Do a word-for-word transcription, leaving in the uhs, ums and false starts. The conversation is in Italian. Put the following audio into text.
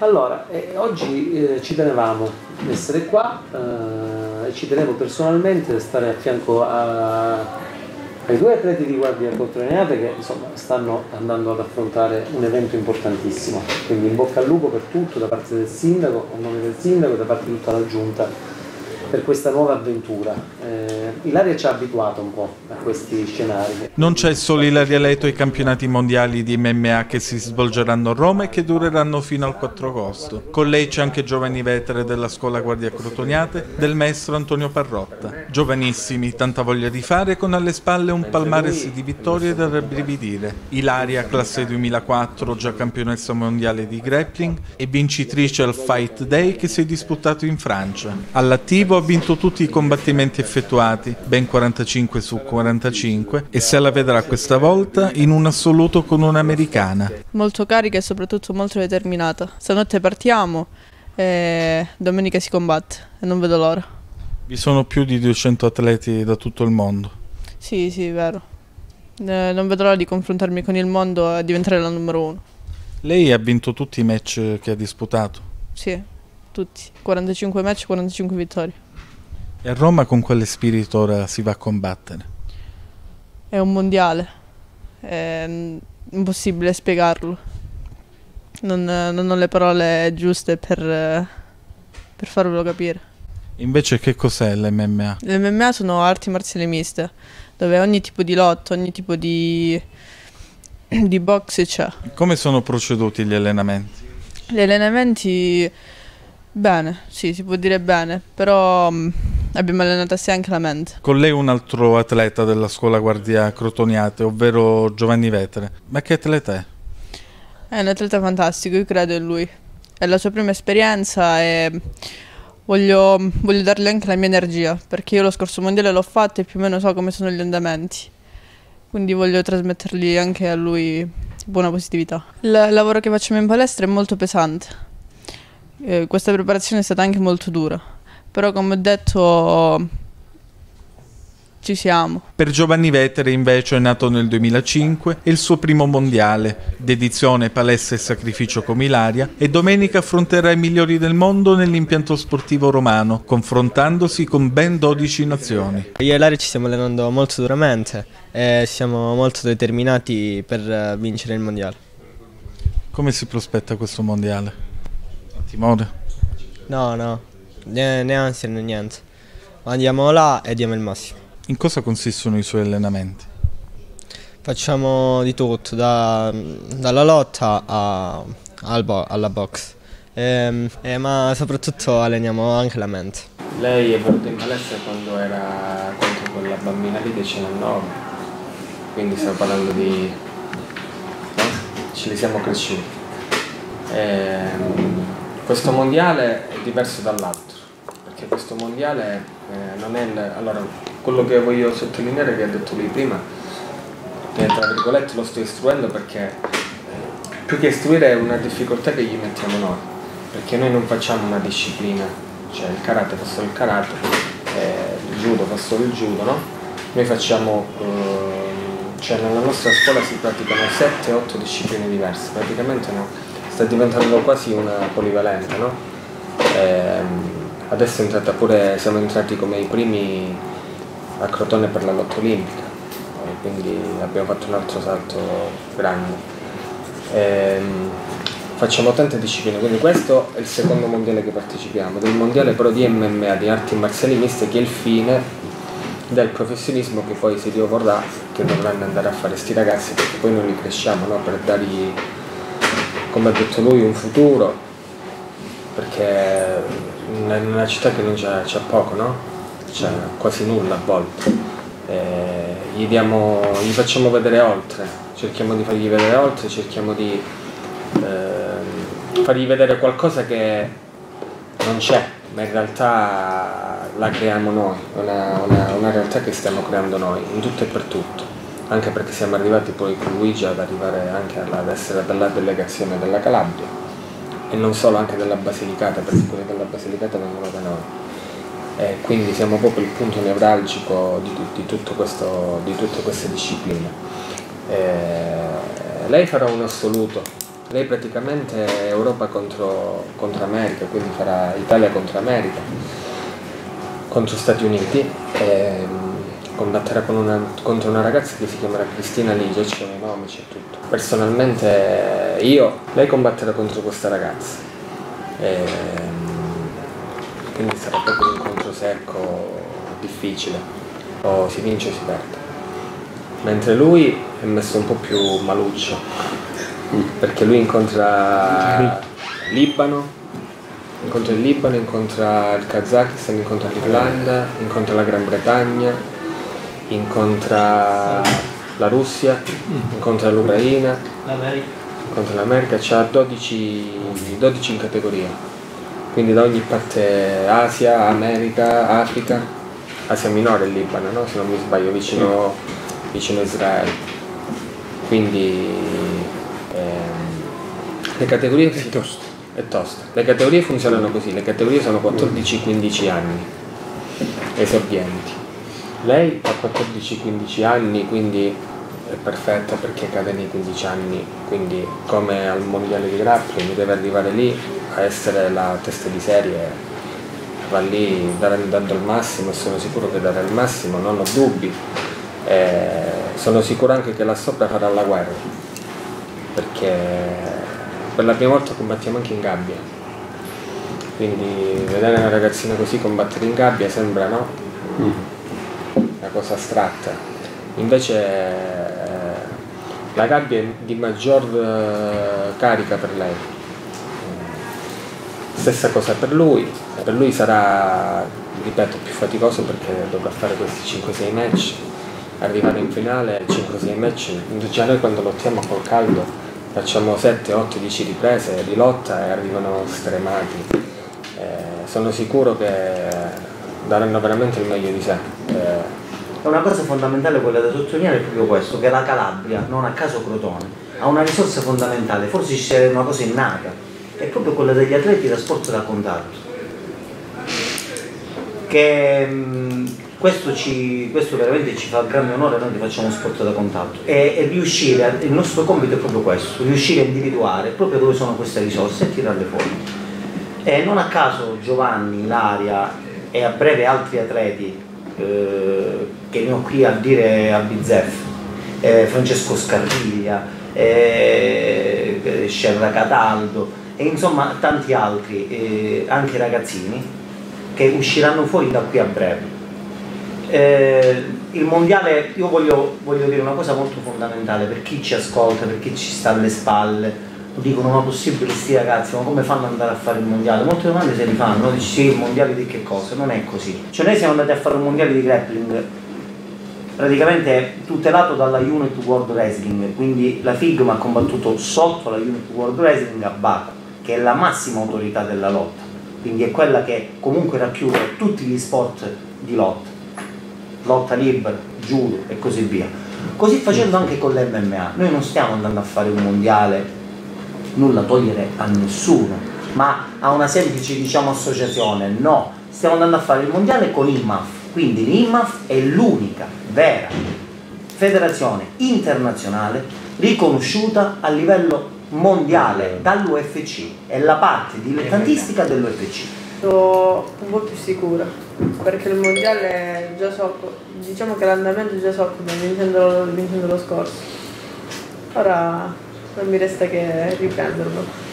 Allora, eh, oggi eh, ci tenevamo ad essere qua eh, e ci tenevo personalmente a stare a fianco a, ai due atleti di Guardia Cotroniate che insomma stanno andando ad affrontare un evento importantissimo. Quindi in bocca al lupo per tutto da parte del sindaco, a nome del sindaco e da parte di tutta la giunta per questa nuova avventura. Eh, Ilaria ci ha abituato un po' a questi scenari. Non c'è solo Ilaria Leto ai campionati mondiali di M M A che si svolgeranno a Roma e che dureranno fino al quattro agosto. Con lei c'è anche giovani vetere della scuola Guardia Crotoniate del maestro Antonio Parrotta. Giovanissimi, tanta voglia di fare, con alle spalle un palmarès di vittorie da rabbrividire. Ilaria, classe duemilaquattro, già campionessa mondiale di grappling e vincitrice al Fight Day che si è disputato in Francia. All'attivo ha vinto tutti i combattimenti effettuati, ben quarantacinque su quarantacinque, e se la vedrà questa volta in un assoluto con un'americana. Molto carica e soprattutto molto determinata. Stanotte partiamo e domenica si combatte e non vedo l'ora. Vi sono più di duecento atleti da tutto il mondo. Sì, sì, vero. Eh, non vedo l'ora di confrontarmi con il mondo e diventare la numero uno. Lei ha vinto tutti i match che ha disputato? Sì, tutti. quarantacinque match, quarantacinque vittorie. E a Roma con quale spirito ora si va a combattere? È un mondiale, è impossibile spiegarlo. Non, non ho le parole giuste per, per farvelo capire. Invece che cos'è l'M M A? L'M M A sono arti marziali miste, dove ogni tipo di lotta, ogni tipo di, di box c'è. Come sono proceduti gli allenamenti? Gli allenamenti, bene, sì, si può dire bene, però mh, abbiamo allenato assieme anche la mente. Con lei un altro atleta della scuola Guardia Crotoniate, ovvero Giovanni Vetere. Ma che atleta è? È un atleta fantastico, io credo in lui. È la sua prima esperienza e voglio, voglio dargli anche la mia energia, perché io lo scorso mondiale l'ho fatto e più o meno so come sono gli andamenti. Quindi voglio trasmettergli anche a lui buona positività. Il lavoro che facciamo in palestra è molto pesante. Eh, questa preparazione è stata anche molto dura, però come ho detto ci siamo. Per Giovanni Vetere invece è nato nel duemilacinque, è il suo primo mondiale, dedizione, palestra e sacrificio come Ilaria, e domenica affronterà i migliori del mondo nell'impianto sportivo romano, confrontandosi con ben dodici nazioni. Io e Ilaria ci stiamo allenando molto duramente e siamo molto determinati per vincere il mondiale. Come si prospetta questo mondiale? Timore? No, no, né, né ansia né niente. Andiamo là e diamo il massimo. In cosa consistono i suoi allenamenti? Facciamo di tutto, da, dalla lotta a, al bo alla box, e, e, ma soprattutto alleniamo anche la mente. Lei è venuta in palestra quando era contro quella bambina lì diciannove, quindi stiamo parlando di... no? Ce li siamo cresciuti. E, questo mondiale è diverso dall'altro, perché questo mondiale eh, non è... Il, allora, quello che voglio sottolineare, che ha detto lui prima, che tra virgolette lo sto istruendo, perché più che istruire è una difficoltà che gli mettiamo noi, perché noi non facciamo una disciplina, cioè il karate fa solo il karate, eh, il judo fa solo il judo, no? Noi facciamo, eh, cioè nella nostra scuola si praticano sette otto discipline diverse, praticamente no? Sta diventando quasi una polivalente, no? Eh, adesso è entrata pure, siamo entrati come i primi a Crotone per la lotta olimpica, quindi abbiamo fatto un altro salto grande. Ehm, facciamo tante discipline, quindi questo è il secondo mondiale che partecipiamo, del mondiale però di M M A, di arti marziali miste, che è il fine del professionismo che poi si Dio vorrà, che dovranno andare a fare sti ragazzi, perché poi noi li cresciamo, no? Per dargli, come ha detto lui, un futuro, perché in una città che non c'è poco, no? Cioè, quasi nulla a volte, eh, gli, diamo, gli facciamo vedere oltre, cerchiamo di fargli vedere oltre, cerchiamo di eh, fargli vedere qualcosa che non c'è, ma in realtà la creiamo noi, una, una, una realtà che stiamo creando noi, in tutto e per tutto, anche perché siamo arrivati poi con Luigi ad arrivare anche alla, ad essere dalla delegazione della Calabria, e non solo, anche della Basilicata, perché quelli della Basilicata vengono da noi. E quindi siamo proprio il punto nevralgico di, di, tutto questo, di tutte queste discipline. E lei farà un assoluto, lei praticamente è Europa contro, contro America, quindi farà Italia contro America, contro Stati Uniti, e combatterà con una, contro una ragazza che si chiamerà Cristina Ligia, c'è un nome, c'è tutto. Personalmente io, lei combatterà contro questa ragazza, e quindi sarà proprio un incontro secco, difficile, o si vince o si perde. Mentre lui è messo un po' più maluccio, perché lui incontra Libano, incontra il Libano, incontra il Kazakistan, incontra l'Irlanda, incontra la Gran Bretagna, incontra la Russia, incontra l'Ucraina, incontra l'America, c'ha dodici, dodici in categoria, quindi da ogni parte Asia, America, Africa, Asia minore il Libano, no? Se non mi sbaglio, vicino, vicino a Israele. Quindi ehm, le categorie è tosta. è tosta. Le categorie funzionano così, le categorie sono quattordici quindici anni, esordienti. Lei ha quattordici quindici anni, quindi è perfetta perché cade nei quindici anni, quindi come al mondiale di grappling deve arrivare lì a essere la testa di serie, va lì dando il massimo, e sono sicuro che darà il massimo, non ho dubbi. E sono sicuro anche che là sopra farà la guerra, perché per la prima volta combattiamo anche in gabbia, quindi vedere una ragazzina così combattere in gabbia sembra, no? Mm. Una cosa astratta, invece eh, la gabbia è di maggior eh, carica per lei. Stessa cosa per lui, per lui sarà, ripeto, più faticoso perché dovrà fare questi cinque sei match, arrivare in finale, cinque sei match, già noi quando lottiamo col caldo facciamo sette otto dieci riprese di lotta e arrivano stremati. Eh, sono sicuro che daranno veramente il meglio di sé. Eh, È una cosa fondamentale quella da sottolineare, è proprio questo, che la Calabria, non a caso Crotone, ha una risorsa fondamentale, forse c'è una cosa innata, è proprio quella degli atleti da sport da contatto. Che mh, questo, ci, questo veramente ci fa grande onore, noi che facciamo sport da contatto, e, e riuscire, a, il nostro compito è proprio questo, riuscire a individuare proprio dove sono queste risorse e tirarle fuori. E non a caso Giovanni, Ilaria e a breve altri atleti eh, che ne ho qui a dire a bizzeffe, eh, Francesco Scarpiglia, eh, Scerra Cataldo e insomma tanti altri, eh, anche ragazzini che usciranno fuori da qui a breve. Eh, il mondiale, io voglio, voglio dire una cosa molto fondamentale per chi ci ascolta, per chi ci sta alle spalle, dicono ma possibile sti ragazzi, ma come fanno ad andare a fare il mondiale? Molte domande se li fanno, dici sì, il mondiale di che cosa? Non è così. Cioè noi siamo andati a fare un mondiale di grappling praticamente tutelato dalla Unit World Wrestling, quindi la F I G M ha combattuto sotto la Unit World Wrestling a Baku, che è la massima autorità della lotta, quindi è quella che comunque racchiude tutti gli sport di lotta, lotta libera, judo e così via. Così facendo anche con l'M M A, noi non stiamo andando a fare un mondiale, nulla togliere a nessuno, ma a una semplice, diciamo, associazione, no, stiamo andando a fare il mondiale con l'I M A F, quindi l'I M A F è l'unica vera federazione internazionale riconosciuta a livello mondiale dall'U F C, è la parte dilettantistica dell'U F C. Sono un po' più sicura, perché il mondiale già so, diciamo che l'andamento già so come vincendo, vincendo lo scorso, ora non mi resta che riprenderlo.